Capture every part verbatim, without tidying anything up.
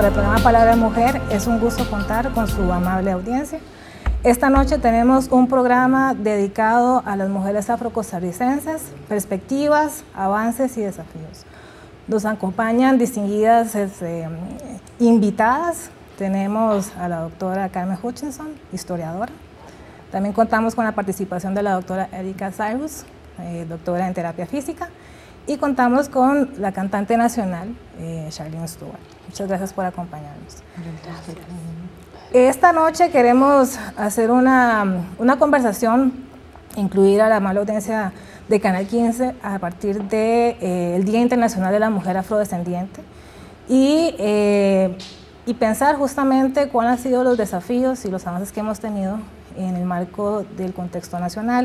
para el programa Palabra de Mujer. Es un gusto contar con su amable audiencia. Esta noche tenemos un programa dedicado a las mujeres afrocostarricenses, perspectivas, avances y desafíos. Nos acompañan distinguidas este, invitadas. Tenemos a la doctora Carmen Hutchinson, historiadora. También contamos con la participación de la doctora Erika Cyrus, eh, doctora en terapia física. Y contamos con la cantante nacional, eh, Charlene Stewart. Muchas gracias por acompañarnos. Gracias. Esta noche queremos hacer una, una conversación, incluir a la amable audiencia de Canal quince a partir del de, eh, Día Internacional de la Mujer Afrodescendiente y, eh, y pensar justamente cuáles han sido los desafíos y los avances que hemos tenido en el marco del contexto nacional.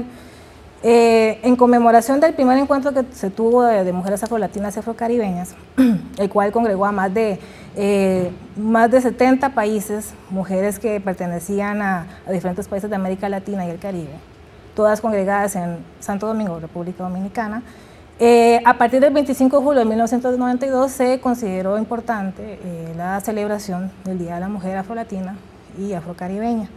Eh, en conmemoración del primer encuentro que se tuvo de, de mujeres afrolatinas y afrocaribeñas, el cual congregó a más de, eh, más de setenta países, mujeres que pertenecían a, a diferentes países de América Latina y el Caribe, todas congregadas en Santo Domingo, República Dominicana. Eh, a partir del veinticinco de julio de mil novecientos noventa y dos se consideró importante eh, la celebración del Día de la Mujer Afrolatina y Afrocaribeña.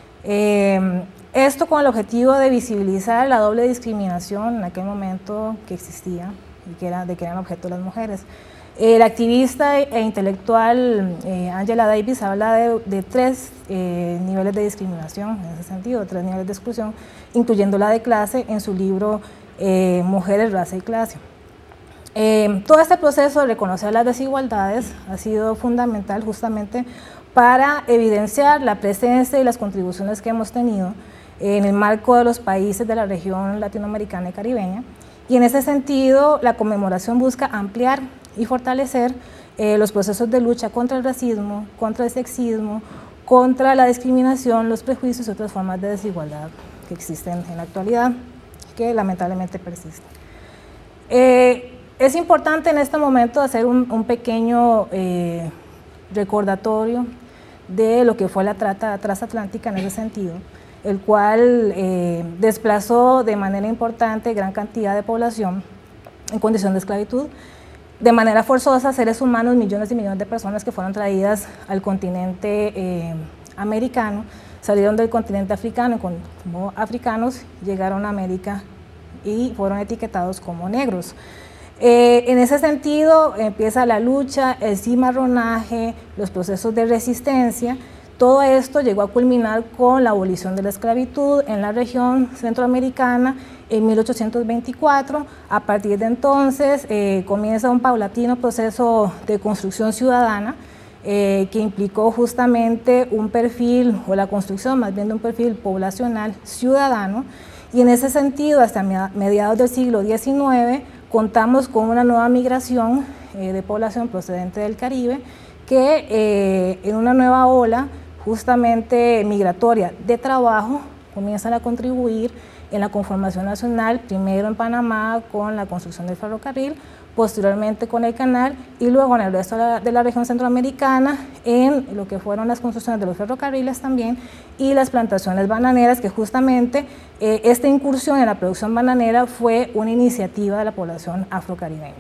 Eh, Esto con el objetivo de visibilizar la doble discriminación en aquel momento que existía y que era, de que eran objeto las mujeres. El activista e intelectual eh, Angela Davis habla de, de tres eh, niveles de discriminación en ese sentido, tres niveles de exclusión, incluyendo la de clase en su libro eh, Mujeres, Raza y Clase. Eh, todo este proceso de reconocer las desigualdades ha sido fundamental justamente para evidenciar la presencia y las contribuciones que hemos tenido en el marco de los países de la región latinoamericana y caribeña, y en ese sentido la conmemoración busca ampliar y fortalecer eh, los procesos de lucha contra el racismo, contra el sexismo, contra la discriminación, los prejuicios y otras formas de desigualdad que existen en la actualidad, que lamentablemente persisten. Eh, es importante en este momento hacer un, un pequeño eh, recordatorio de lo que fue la trata transatlántica en ese sentido, el cual eh, desplazó de manera importante gran cantidad de población en condición de esclavitud, de manera forzosa seres humanos, millones y millones de personas que fueron traídas al continente eh, americano, salieron del continente africano como africanos, llegaron a América y fueron etiquetados como negros. Eh, en ese sentido empieza la lucha, el cimarronaje, los procesos de resistencia. Todo esto llegó a culminar con la abolición de la esclavitud en la región centroamericana en mil ochocientos veinticuatro. A partir de entonces eh, comienza un paulatino proceso de construcción ciudadana eh, que implicó justamente un perfil, o la construcción más bien de un perfil poblacional ciudadano, y en ese sentido hasta mediados del siglo diecinueve contamos con una nueva migración eh, de población procedente del Caribe que eh, en una nueva ola justamente migratoria de trabajo, comienzan a contribuir en la conformación nacional, primero en Panamá con la construcción del ferrocarril, posteriormente con el canal y luego en el resto de la, de la región centroamericana en lo que fueron las construcciones de los ferrocarriles también y las plantaciones bananeras, que justamente eh, esta incursión en la producción bananera fue una iniciativa de la población afrocaribeña.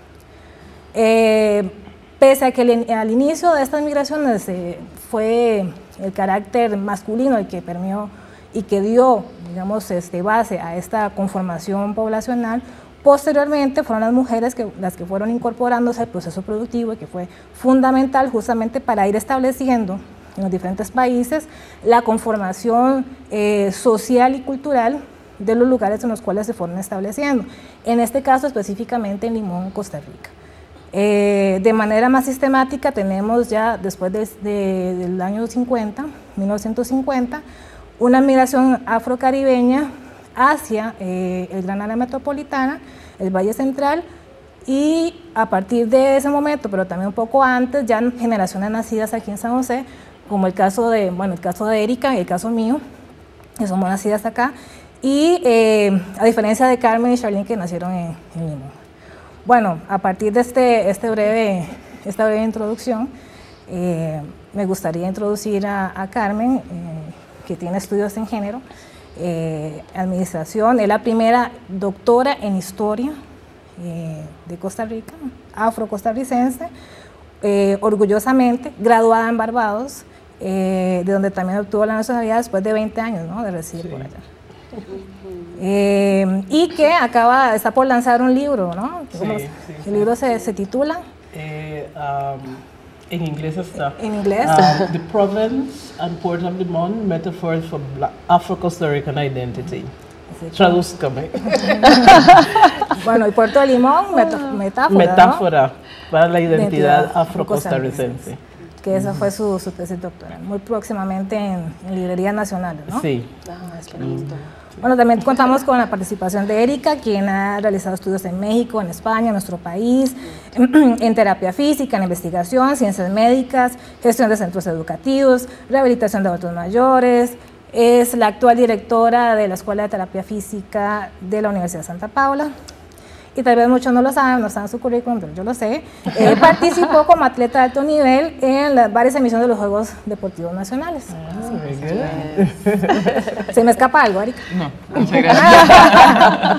Eh, Pese a que el, al inicio de estas migraciones eh, fue el carácter masculino el que permeó y que dio, digamos, este, base a esta conformación poblacional, posteriormente fueron las mujeres que, las que fueron incorporándose al proceso productivo y que fue fundamental justamente para ir estableciendo en los diferentes países la conformación eh, social y cultural de los lugares en los cuales se fueron estableciendo, en este caso específicamente en Limón, Costa Rica. Eh, de manera más sistemática tenemos ya después de, de, del año cincuenta, mil novecientos cincuenta, una migración afrocaribeña hacia eh, el gran área metropolitana, el Valle Central, y a partir de ese momento, pero también un poco antes, ya generaciones nacidas aquí en San José, como el caso de, bueno, el caso de Erika y el caso mío, que somos nacidas acá, y eh, a diferencia de Carmen y Charlene, que nacieron en, en Limón. Bueno, a partir de este, este breve, esta breve introducción, eh, me gustaría introducir a, a Carmen, eh, que tiene estudios en género, eh, administración, es la primera doctora en historia eh, de Costa Rica, afro-costarricense, eh, orgullosamente graduada en Barbados, eh, de donde también obtuvo la nacionalidad después de veinte años, ¿no?, de residir sí. por allá. Eh, y que acaba, está por lanzar un libro, ¿no? Sí, sí, el sí. libro se, se titula... Eh, um, en inglés está. En inglés. Uh, The Province and Port of Limón, Metaphors for Afro-Costa Rican Identity. Sí, tradúzcame. Bueno, y Puerto de Limón, meta, metáfora, Metáfora, ¿no?, para la identidad, identidad afro-costarricense. Que esa fue su, su tesis doctoral, muy próximamente en, en librerías nacionales, ¿no? Sí. Ah, qué bonito. Bueno, también contamos con la participación de Erika, quien ha realizado estudios en México, en España, en nuestro país, en, en terapia física, en investigación, ciencias médicas, gestión de centros educativos, rehabilitación de adultos mayores. Es la actual directora de la Escuela de Terapia Física de la Universidad de Santa Paula. Y tal vez muchos no lo saben, no saben su currículum, pero yo lo sé. Eh, participó como atleta de alto nivel en las varias emisiones de los Juegos Deportivos Nacionales. Ah, sí. ¿Se me escapa algo, Erika? No, muchas gracias.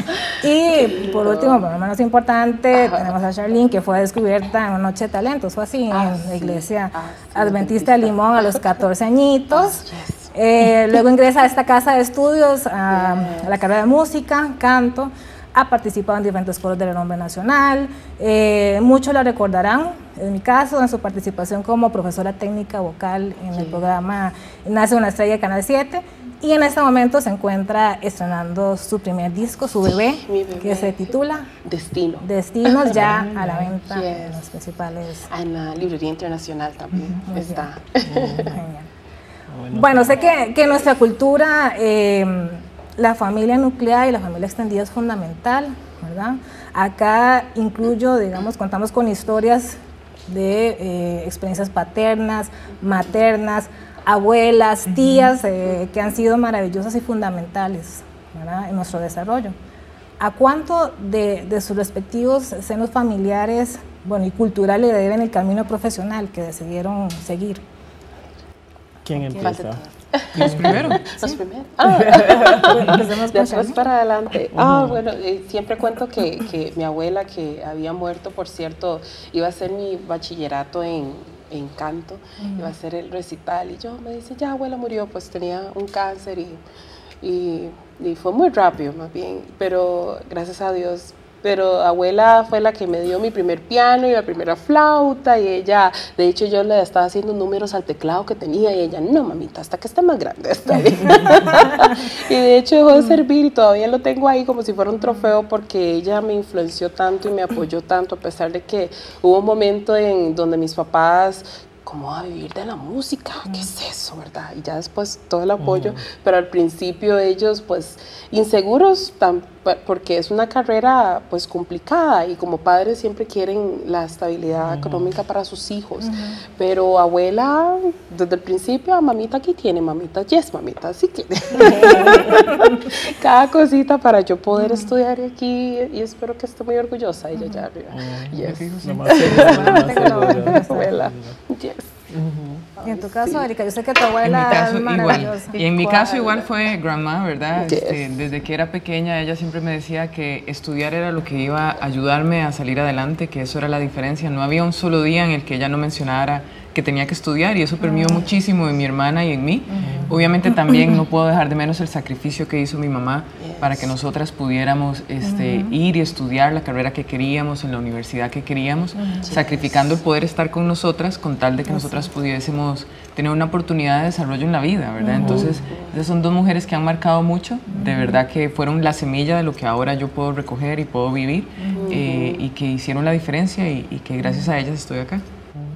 Y por último, pero no menos importante, tenemos a Charlene, que fue descubierta en una noche de talentos, fue así, ah, en la iglesia sí. ah, sí, Adventista de Limón a los catorce añitos. Ah, yes. eh, luego ingresa a esta casa de estudios, a, yes. a la carrera de música, canto. Ha participado en diferentes coros de renombre nacional, eh, muchos la recordarán, en mi caso, en su participación como profesora técnica vocal en sí. el programa Nace una estrella de Canal siete, y en este momento se encuentra estrenando su primer disco, su bebé, sí, bebé. que se titula Destino. Destinos, ya a la venta yes. en los principales... En la librería internacional también uh-huh. está. Genial. Bueno, bueno, sé que, que nuestra cultura... Eh, la familia nuclear y la familia extendida es fundamental, ¿verdad? Acá incluyo, digamos, contamos con historias de eh, experiencias paternas, maternas, abuelas, tías, eh, que han sido maravillosas y fundamentales, ¿verdad?, en nuestro desarrollo. ¿A cuánto de, de sus respectivos senos familiares, bueno, y culturales le deben el camino profesional que decidieron seguir? ¿Quién empieza? ¿Los primero? Los sí. primeros. Ah. De atrás para adelante. Uh-huh. Ah, bueno, eh, siempre cuento que, que mi abuela, que había muerto, por cierto, iba a hacer mi bachillerato en, en canto, uh-huh. iba a hacer el recital, y yo me dice, ya abuela murió, pues tenía un cáncer y, y, y fue muy rápido más bien, pero gracias a Dios. Pero abuela fue la que me dio mi primer piano y la primera flauta, y ella, de hecho yo le estaba haciendo números al teclado que tenía, y ella, no mamita, hasta que esté más grande está bien. Y de hecho dejó de servir y todavía lo tengo ahí como si fuera un trofeo, porque ella me influenció tanto y me apoyó tanto, a pesar de que hubo un momento en donde mis papás... ¿Cómo va a vivir de la música? ¿Qué es eso, verdad? Y ya después todo el apoyo, uh-huh. pero al principio ellos pues inseguros, tan, porque es una carrera pues complicada, y como padres siempre quieren la estabilidad uh-huh. económica para sus hijos, uh-huh. pero abuela desde el principio, mamita aquí tiene, mamita, yes mamita, así que cada cosita para yo poder uh-huh. estudiar aquí, y espero que esté muy orgullosa ella uh-huh. ya arriba. Uh-huh. Yes. No más seguro, abuela. Yes. Uh-huh. Y en tu caso, sí. Erika, yo sé que tu abuela caso, es maravillosa. Igual. Y en mi caso igual fue grandma, ¿verdad? Yes. Este, desde que era pequeña ella siempre me decía que estudiar era lo que iba a ayudarme a salir adelante, que eso era la diferencia. No había un solo día en el que ella no mencionara que tenía que estudiar, y eso permeó uh-huh. muchísimo en mi hermana y en mí. Uh-huh. Obviamente también no puedo dejar de menos el sacrificio que hizo mi mamá yes. para que nosotras pudiéramos este, uh-huh. ir y estudiar la carrera que queríamos, en la universidad que queríamos, uh-huh. sacrificando el poder estar con nosotras con tal de que uh-huh. nosotras pudiésemos tener una oportunidad de desarrollo en la vida, ¿verdad? Uh-huh. Entonces, esas son dos mujeres que han marcado mucho, uh-huh. de verdad que fueron la semilla de lo que ahora yo puedo recoger y puedo vivir, uh-huh. eh, y que hicieron la diferencia, y, y que gracias a ellas estoy acá.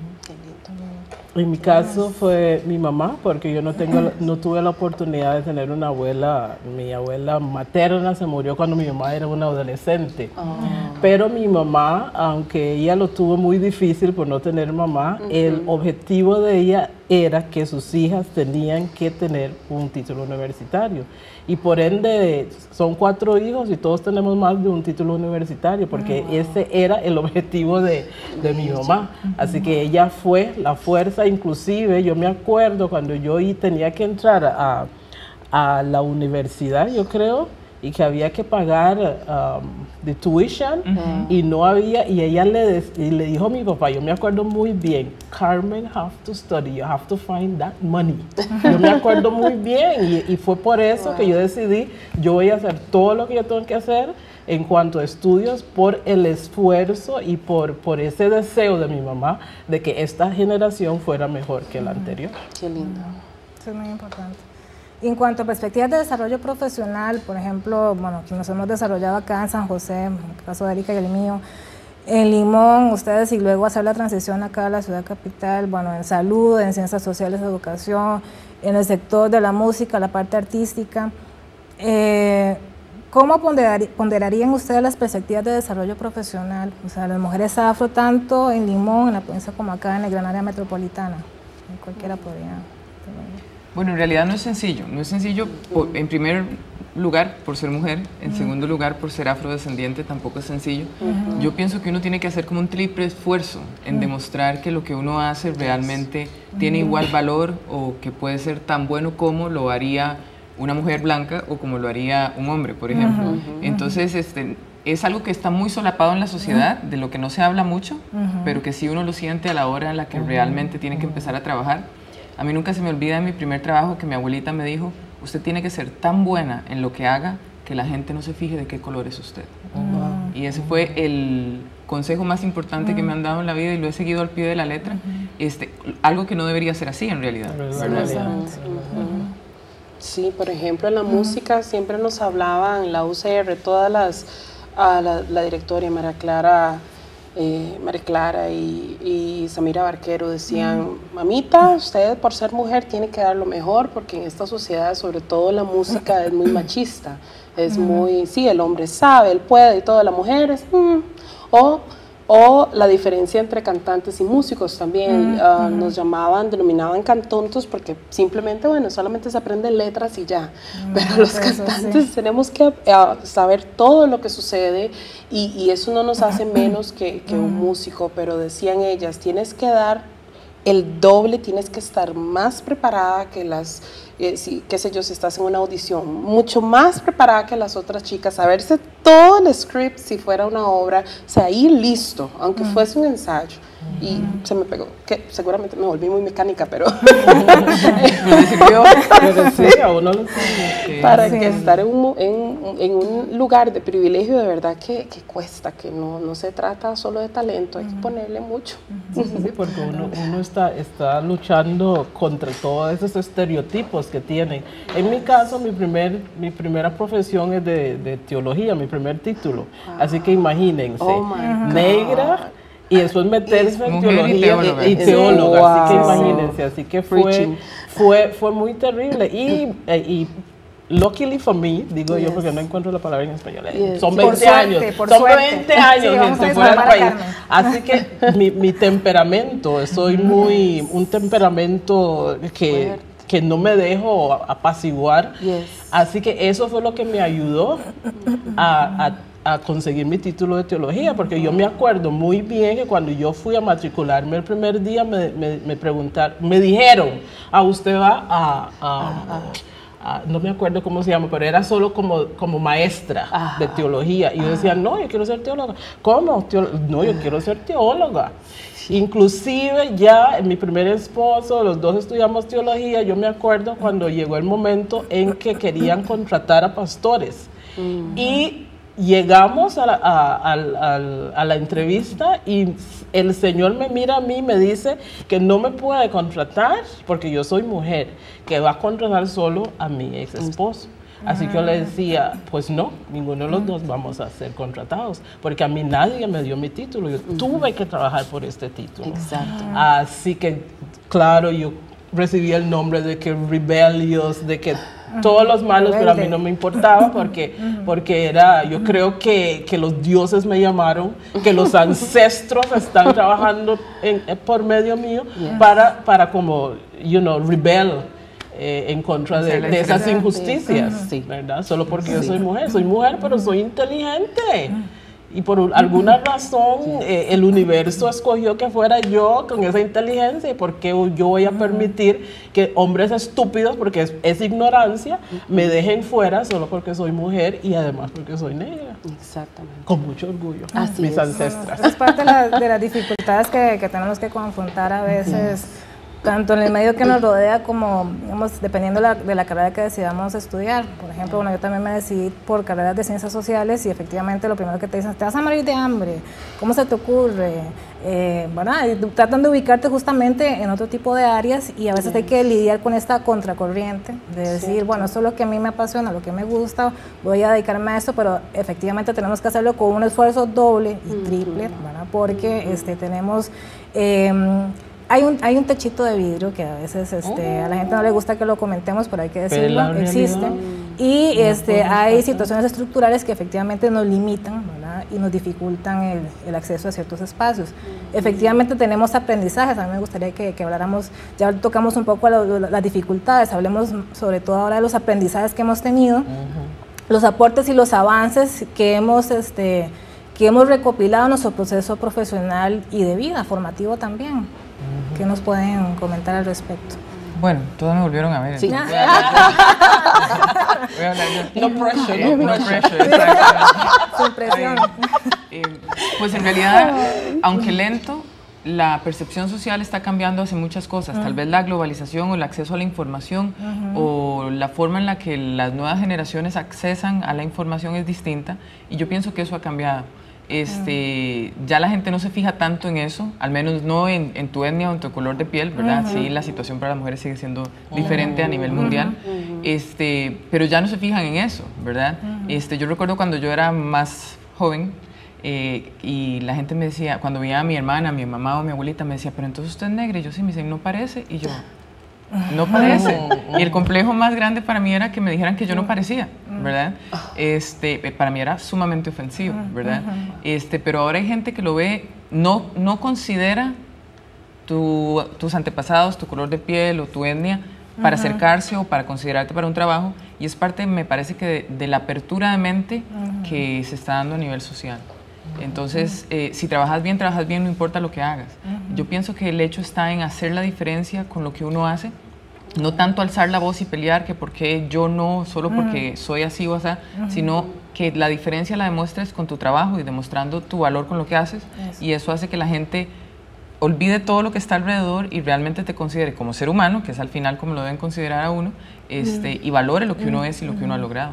En mi caso fue mi mamá, porque yo no, tengo, no tuve la oportunidad de tener una abuela. Mi abuela materna se murió cuando mi mamá era una adolescente. Oh. Pero mi mamá, aunque ella lo tuvo muy difícil por no tener mamá, uh-huh. el objetivo de ella era que sus hijas tenían que tener un título universitario. Y por ende, son cuatro hijos y todos tenemos más de un título universitario, porque oh. ese era el objetivo de, de mi mamá. Así que ella fue la fuerza. Inclusive yo me acuerdo cuando yo tenía que entrar a, a la universidad, yo creo, y que había que pagar um, de tuition uh-huh. y no había, y ella le, y le dijo a mi papá, yo me acuerdo muy bien, Carmen, have to study, you have to find that money. Yo me acuerdo muy bien y, y fue por eso wow. que yo decidí, yo voy a hacer todo lo que yo tengo que hacer en cuanto a estudios por el esfuerzo y por, por ese deseo de mi mamá de que esta generación fuera mejor que la anterior. Qué lindo. Eso es muy importante. En cuanto a perspectivas de desarrollo profesional, por ejemplo, bueno, que nos hemos desarrollado acá en San José, en el caso de Erika y el mío, en Limón, ustedes, y luego hacer la transición acá a la ciudad capital, bueno, en salud, en ciencias sociales, educación, en el sector de la música, la parte artística. Eh, ¿Cómo ponderarían ustedes las perspectivas de desarrollo profesional? O sea, las mujeres afro, tanto en Limón, en la provincia, como acá en el gran área metropolitana. Cualquiera podría. Bueno, en realidad no es sencillo. No es sencillo, por, en primer lugar, por ser mujer. En uh-huh. segundo lugar, por ser afrodescendiente, tampoco es sencillo. Uh-huh. Yo pienso que uno tiene que hacer como un triple esfuerzo en uh-huh. demostrar que lo que uno hace realmente uh-huh. tiene igual valor o que puede ser tan bueno como lo haría una mujer blanca o como lo haría un hombre, por ejemplo. Uh-huh. Entonces, este, es algo que está muy solapado en la sociedad, uh-huh. de lo que no se habla mucho, uh-huh. pero que sí uno lo siente a la hora en la que uh-huh. realmente tiene que empezar a trabajar. A mí nunca se me olvida en mi primer trabajo que mi abuelita me dijo, usted tiene que ser tan buena en lo que haga que la gente no se fije de qué color es usted. Uh-huh. Y ese fue el consejo más importante uh-huh. que me han dado en la vida y lo he seguido al pie de la letra. Uh-huh. este, algo que no debería ser así en realidad. En realidad. Uh-huh. Sí, por ejemplo, en la uh-huh. música siempre nos hablaban en la U C R, todas las, uh, la, la directoria, María Clara, eh, María Clara y, y Samira Barquero decían, uh-huh. mamita, usted por ser mujer tiene que dar lo mejor, porque en esta sociedad, sobre todo la música, es muy machista, es uh-huh. muy, sí, el hombre sabe, él puede y todas las mujeres, mm. o... O la diferencia entre cantantes y músicos también, mm, uh, mm. nos llamaban, denominaban cantontos porque simplemente, bueno, solamente se aprenden letras y ya. Mm, Pero los cantantes sí. tenemos que uh, saber todo lo que sucede y, y eso no nos hace menos que, que mm. un músico. Pero decían ellas, tienes que dar el doble, tienes que estar más preparada que las, eh, si, qué sé yo, si estás en una audición, mucho más preparada que las otras chicas, saberse todo el script si fuera una obra, o sea, ir listo, aunque mm. fuese un ensayo. Mm. Y se me pegó, que seguramente me volví muy mecánica, pero... pero sí, a uno lo sabe. Para sí. que estar en un, en, en un lugar de privilegio de verdad que, que cuesta, que no, no se trata solo de talento, hay que ponerle mucho. Sí, sí, sí, porque uno, uno está, está luchando contra todos esos estereotipos que tienen. En mi caso, mi, primer, mi primera profesión es de, de teología, mi primer título. Wow. Así que imagínense, oh negra y después meterse en teología y teóloga. Y, y teóloga. Wow. Así que imagínense, así que fue, fue, fue muy terrible. Y, y luckily for me, digo yes. yo porque no encuentro la palabra en español, yes. son veinte suerte, años, son veinte años sí, gente fuera del país. Así que mi, mi temperamento, soy muy, un temperamento que, que no me dejo apaciguar. Yes. Así que eso fue lo que me ayudó a, a a conseguir mi título de teología, porque yo me acuerdo muy bien que cuando yo fui a matricularme el primer día me, me, me preguntaron, me dijeron, a usted va a, a, a, a, no me acuerdo cómo se llama, pero era solo como, como maestra Ajá. de teología, y yo decía, no, yo quiero ser teóloga. ¿Cómo? Teolo no, yo quiero ser teóloga. Inclusive ya en mi primer esposo, los dos estudiamos teología, yo me acuerdo cuando llegó el momento en que querían contratar a pastores, uh-huh. y llegamos a la, a, a, a, a la entrevista y el Señor me mira a mí y me dice que no me puede contratar porque yo soy mujer, que va a contratar solo a mi ex esposo. Así que yo le decía, pues no, ninguno de los dos vamos a ser contratados, porque a mí nadie me dio mi título, yo tuve que trabajar por este título. Exacto. Así que, claro, yo recibí el nombre de que rebellious, de que todos los malos, pero a mí no me importaba porque, porque era, yo creo que, que los dioses me llamaron, que los ancestros están trabajando en, por medio mío yes. para, para como, you know, rebel eh, en contra de, de esas injusticias, sí. ¿verdad? Solo porque sí. yo soy mujer, soy mujer, pero soy inteligente. Y por alguna razón eh, el universo escogió que fuera yo con esa inteligencia, y porque yo voy a permitir que hombres estúpidos, porque es, es ignorancia, me dejen fuera solo porque soy mujer y además porque soy negra. Exactamente. Con mucho orgullo. Así mis es. ancestras. Es parte de, la, de las dificultades que, que tenemos que confrontar a veces, tanto en el medio que nos rodea como, digamos, dependiendo de la, de la carrera que decidamos estudiar. Por ejemplo, bueno, yo también me decidí por carreras de ciencias sociales y efectivamente lo primero que te dicen, te vas a morir de hambre, ¿cómo se te ocurre? Eh, ¿verdad? Y tratan de ubicarte justamente en otro tipo de áreas y a veces hay que lidiar con esta contracorriente, de decir, Cierto. bueno, esto es lo que a mí me apasiona, lo que me gusta, voy a dedicarme a esto, pero efectivamente tenemos que hacerlo con un esfuerzo doble y triple, ¿verdad? Porque este, tenemos... Eh, Hay un, hay un techito de vidrio que a veces este, a la gente no le gusta que lo comentemos, pero hay que decirlo, existe. Y este, hay situaciones estructurales que efectivamente nos limitan, ¿verdad? Y nos dificultan el, el acceso a ciertos espacios. Efectivamente tenemos aprendizajes, a mí me gustaría que, que habláramos, ya tocamos un poco la, la, las dificultades, hablemos sobre todo ahora de los aprendizajes que hemos tenido, uh-huh. los aportes y los avances que hemos... Este, que hemos recopilado en nuestro proceso profesional y de vida, formativo también. Uh-huh. ¿Qué nos pueden comentar al respecto? Bueno, todos me volvieron a ver. Sí. Voy a hablar, voy a hablar yo. No pressure, no, no pressure. Exacto. Sin presión. Eh, pues en realidad, aunque lento, la percepción social está cambiando hacia muchas cosas. Uh-huh. Tal vez la globalización o el acceso a la información uh-huh. o la forma en la que las nuevas generaciones accesan a la información es distinta, y yo pienso que eso ha cambiado. Este, uh-huh. Ya la gente no se fija tanto en eso, al menos no en, en tu etnia o en tu color de piel, ¿verdad? Uh-huh. Sí, la situación para las mujeres sigue siendo diferente uh-huh. a nivel mundial, uh-huh. este, pero ya no se fijan en eso, ¿verdad? Uh-huh. Este, yo recuerdo cuando yo era más joven eh, y la gente me decía, cuando veía a mi hermana, mi mamá o mi abuelita, me decía, pero entonces usted es negra, y yo sí, me dicen, no parece, y yo... No parece. Y el complejo más grande para mí era que me dijeran que yo no parecía, ¿verdad? Este, para mí era sumamente ofensivo, ¿verdad? Este, pero ahora hay gente que lo ve, no, no considera tu, tus antepasados, tu color de piel o tu etnia para uh-huh. acercarse o para considerarte para un trabajo, y es parte, me parece que de, de la apertura de mente uh-huh. que se está dando a nivel social. Entonces, eh, si trabajas bien, trabajas bien, no importa lo que hagas. Uh-huh. Yo pienso que el hecho está en hacer la diferencia con lo que uno hace, no tanto alzar la voz y pelear que por qué yo no, solo porque uh-huh. soy así o así, uh-huh. sino que la diferencia la demuestres con tu trabajo y demostrando tu valor con lo que haces, eso. Y eso hace que la gente olvide todo lo que está alrededor y realmente te considere como ser humano, que es al final como lo deben considerar a uno, este, uh-huh. y valore lo que uno es y lo que uno ha logrado.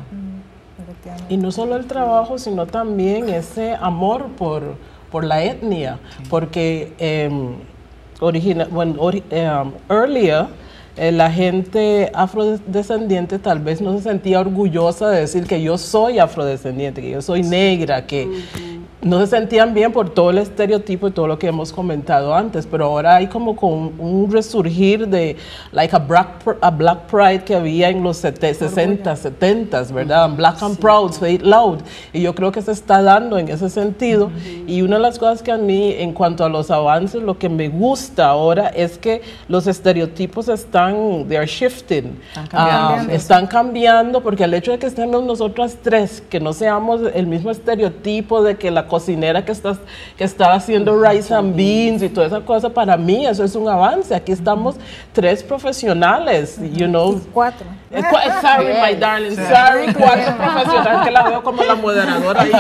Y no solo el trabajo, sino también ese amor por, por la etnia, sí. porque um, origina, bueno, ori, um, earlier eh, la gente afrodescendiente tal vez no se sentía orgullosa de decir que yo soy afrodescendiente, que yo soy negra, que uh-huh. no se sentían bien por todo el estereotipo y todo lo que hemos comentado antes, pero ahora hay como con un resurgir de like a black, a black pride que había en los sesenta, setenta, ¿verdad? Uh-huh. Black and sí. proud, say it loud, y yo creo que se está dando en ese sentido, uh-huh. y una de las cosas que a mí en cuanto a los avances, lo que me gusta ahora es que los estereotipos están, they are shifting, están cambiando, um, están cambiando, porque el hecho de que estemos nosotras tres, que no seamos el mismo estereotipo de que la cocinera que está, que está haciendo rice and beans y toda esa cosa, para mí eso es un avance. Aquí estamos tres profesionales, you know. Cuatro. Sorry, my darling, sorry, cuatro profesionales, que la veo como la moderadora ahí.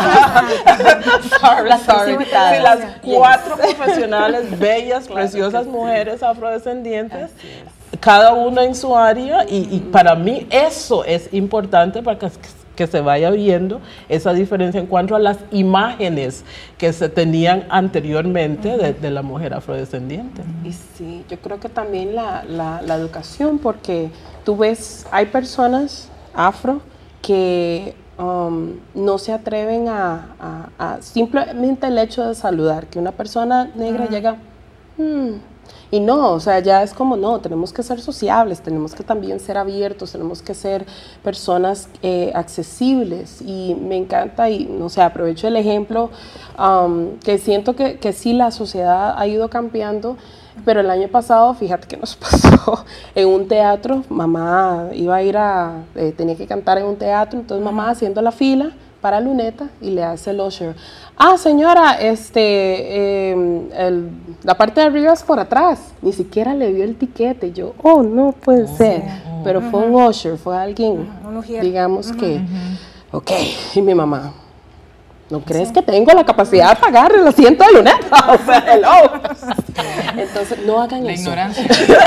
sorry, sorry. Sí, las cuatro profesionales, bellas, preciosas mujeres afrodescendientes, cada una en su área, y, y para mí eso es importante para que que se vaya viendo esa diferencia en cuanto a las imágenes que se tenían anteriormente de, de la mujer afrodescendiente. Y sí, yo creo que también la, la, la educación, porque tú ves, hay personas afro que um, no se atreven a, a, a simplemente el hecho de saludar, que una persona negra uh-huh. llega, hmm, y no, o sea, ya es como, no, tenemos que ser sociables, tenemos que también ser abiertos, tenemos que ser personas eh, accesibles, y me encanta, y no sé, aprovecho el ejemplo, um, que siento que, que sí la sociedad ha ido cambiando, pero el año pasado, fíjate que nos pasó en un teatro, mamá iba a ir a, eh, tenía que cantar en un teatro, entonces mamá haciendo la fila, para Luneta y le hace el usher. Ah, señora, este, eh, el, la parte de arriba es por atrás. Ni siquiera le vio el tiquete. Yo, oh, no puede sí. ser. Uh-huh. Pero fue un usher, fue alguien, uh-huh. digamos uh-huh. que, uh-huh. ok, y mi mamá. ¿No crees sí. que tengo la capacidad de pagar el asiento de Luneta? O sea, hello. Entonces, no hagan la eso. Ignorancia.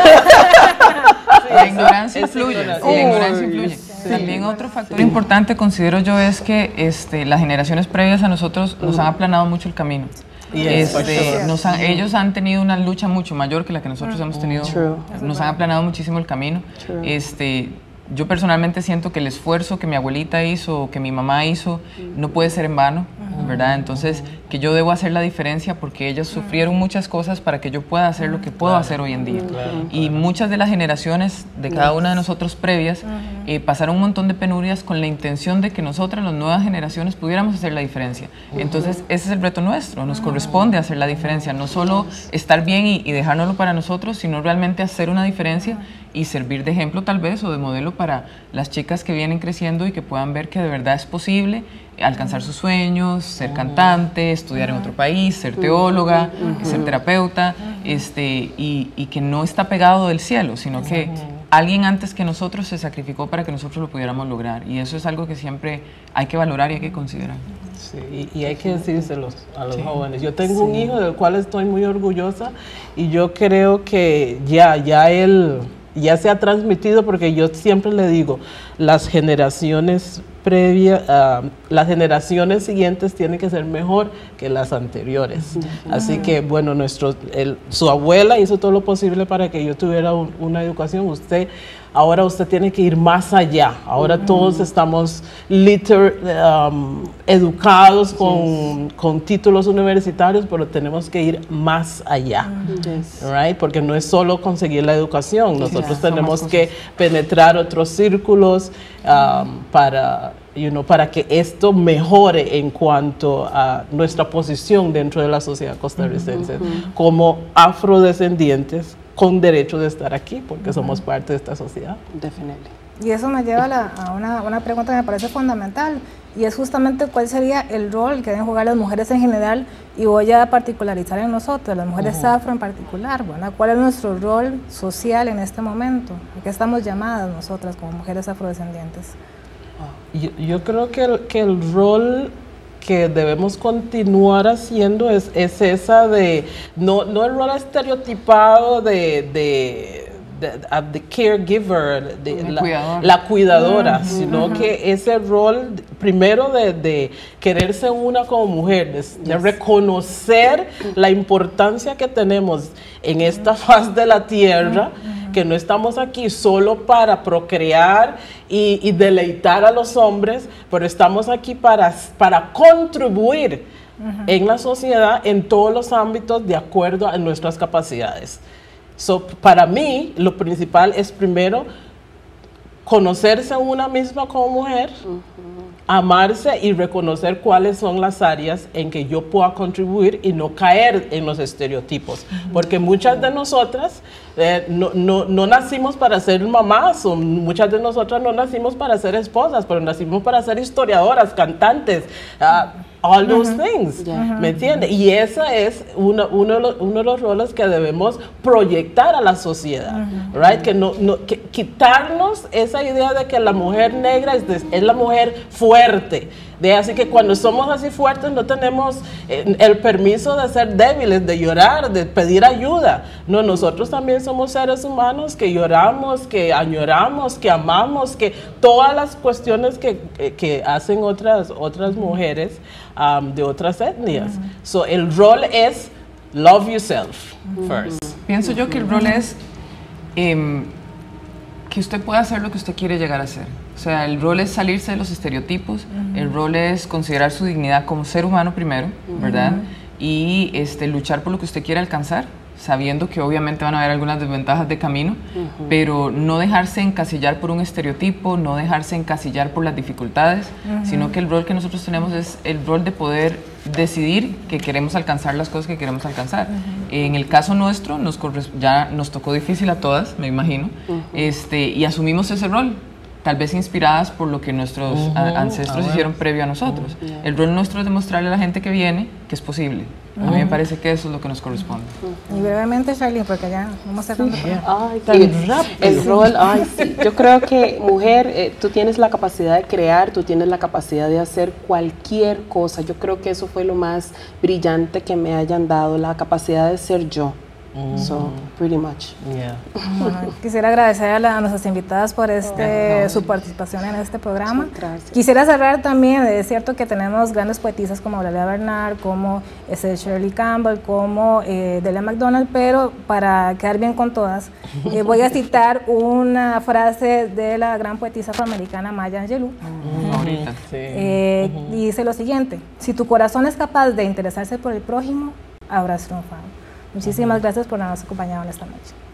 La ignorancia influye. La ignorancia influye. Sí. También otro factor sí. importante, considero yo, es que este, las generaciones previas a nosotros nos han aplanado mucho el camino. Yes. Este, nos han, ellos han tenido una lucha mucho mayor que la que nosotros hemos tenido. True. Nos han aplanado muchísimo el camino. Este, yo personalmente siento que el esfuerzo que mi abuelita hizo, que mi mamá hizo, no puede ser en vano, ¿verdad? Entonces, que yo debo hacer la diferencia porque ellas sufrieron muchas cosas para que yo pueda hacer lo que puedo hacer hoy en día. Claro, y claro. muchas de las generaciones de cada una de nosotros previas eh, pasaron un montón de penurias con la intención de que nosotras, las nuevas generaciones, pudiéramos hacer la diferencia. Entonces, ese es el reto nuestro, nos corresponde hacer la diferencia, no solo estar bien y, y dejárnoslo para nosotros, sino realmente hacer una diferencia y servir de ejemplo tal vez o de modelo para las chicas que vienen creciendo y que puedan ver que de verdad es posible alcanzar sus sueños, ser cantante, estudiar en otro país, ser teóloga, ser terapeuta, este, y, y que no está pegado del cielo, sino que alguien antes que nosotros se sacrificó para que nosotros lo pudiéramos lograr, y eso es algo que siempre hay que valorar y hay que considerar. Sí, y, y hay que decírselos a los sí. jóvenes. Yo tengo sí. un hijo del cual estoy muy orgullosa y yo creo que ya, ya él... ya se ha transmitido, porque yo siempre le digo, las generaciones previas, uh, las generaciones siguientes tienen que ser mejor que las anteriores. Uh-huh. Así que, bueno, nuestro, el, su abuela hizo todo lo posible para que yo tuviera un, una educación. Usted, ahora usted tiene que ir más allá. Ahora uh-huh. todos estamos liter, um, educados con, yes. con títulos universitarios, pero tenemos que ir más allá. Yes. Right? Porque no es solo conseguir la educación. Nosotros yeah, tenemos que penetrar otros círculos um, para... You know, para que esto mejore en cuanto a nuestra posición dentro de la sociedad costarricense uh-huh. como afrodescendientes con derecho de estar aquí, porque uh-huh. somos parte de esta sociedad. Definitivamente. Y eso me lleva a, la, a una, una pregunta que me parece fundamental, y es justamente cuál sería el rol que deben jugar las mujeres en general, y voy a particularizar en nosotros, las mujeres uh-huh. afro en particular, ¿verdad? ¿Cuál es nuestro rol social en este momento? ¿A qué estamos llamadas nosotras como mujeres afrodescendientes? Yo, yo creo que el, que el rol que debemos continuar haciendo es, es esa de, no, no el rol estereotipado de, de, de, de, de caregiver, de la, cuidador. la cuidadora, uh-huh, sino uh-huh. que ese rol primero de, de quererse una como mujer, de, yes. de reconocer la importancia que tenemos en esta faz de la tierra, uh-huh. que no estamos aquí solo para procrear y, y deleitar a los hombres, pero estamos aquí para, para contribuir uh-huh. en la sociedad en todos los ámbitos de acuerdo a nuestras capacidades. So, para mí, lo principal es primero conocerse una misma como mujer, uh-huh. amarse y reconocer cuáles son las áreas en que yo pueda contribuir y no caer en los estereotipos. Porque muchas de nosotras eh, no, no, no nacimos para ser mamás, o muchas de nosotras no nacimos para ser esposas, pero nacimos para ser historiadoras, cantantes, uh, all those uh-huh. things, yeah. ¿me entiende? Y ese es uno, uno, de los, uno de los roles que debemos proyectar a la sociedad, uh-huh. right? Que, no, no, que quitarnos esa idea de que la mujer negra es, de, es la mujer fuerte, de, así que cuando somos así fuertes no tenemos eh, el permiso de ser débiles, de llorar, de pedir ayuda. No, nosotros también somos seres humanos que lloramos, que añoramos, que amamos, que todas las cuestiones que, que, que hacen otras, otras mujeres um, de otras etnias. Uh-huh. So, el rol es love yourself uh-huh. first. Pienso yo que el rol es eh, que usted pueda hacer lo que usted quiere llegar a ser. O sea, el rol es salirse de los estereotipos, uh-huh. el rol es considerar su dignidad como ser humano primero, uh-huh. ¿verdad? Y este, luchar por lo que usted quiere alcanzar, sabiendo que obviamente van a haber algunas desventajas de camino, uh-huh. pero no dejarse encasillar por un estereotipo, no dejarse encasillar por las dificultades, uh-huh. sino que el rol que nosotros tenemos es el rol de poder decidir que queremos alcanzar las cosas que queremos alcanzar. Uh-huh. En el caso nuestro, nos ya nos tocó difícil a todas, me imagino, uh-huh. este, y asumimos ese rol. tal vez inspiradas por lo que nuestros uh -huh. ancestros ah, hicieron previo a nosotros. Uh -huh. El rol nuestro es demostrarle a la gente que viene que es posible. Uh -huh. A mí me parece que eso es lo que nos corresponde. Uh -huh. Y brevemente, Charlie, porque ya vamos cerrando. Sí. Ay, tan rápido. El rol, ay, sí. Yo creo que mujer, eh, tú tienes la capacidad de crear, tú tienes la capacidad de hacer cualquier cosa. Yo creo que eso fue lo más brillante que me hayan dado, la capacidad de ser yo. Mm-hmm. So, pretty much. Yeah. Bueno, quisiera agradecer a, la, a nuestras invitadas por este, oh, su participación en este programa. Quisiera cerrar también, es cierto que tenemos grandes poetisas como Aurelia Bernard, como este, Shirley Campbell, como eh, Delia MacDonald, pero para quedar bien con todas, eh, voy a citar una frase de la gran poetisa afroamericana Maya Angelou. Mm-hmm. Ahorita, sí. eh, mm-hmm. Y dice lo siguiente: si tu corazón es capaz de interesarse por el prójimo, habrás triunfado. Muchísimas gracias por habernos acompañado en esta noche.